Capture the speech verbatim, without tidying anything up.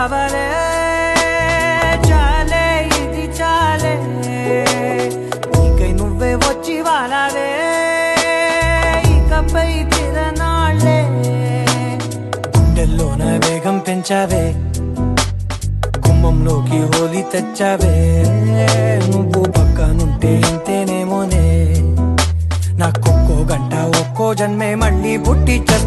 కావలే చాలే ఇది చాలే నీకై నువ్వే వచ్చి వాలాలే ఇకపై తిరనాళ్ళే గుండెల్లోన వేగం పెంచావే కుమ్మంలోకి హోలీ తెచ్చావే నువ్వు పక్కనుంటే ఇంతేనేమోనే నాకొక్కో గంట ఒక్కో జన్మే మళ్ళీ పుట్టి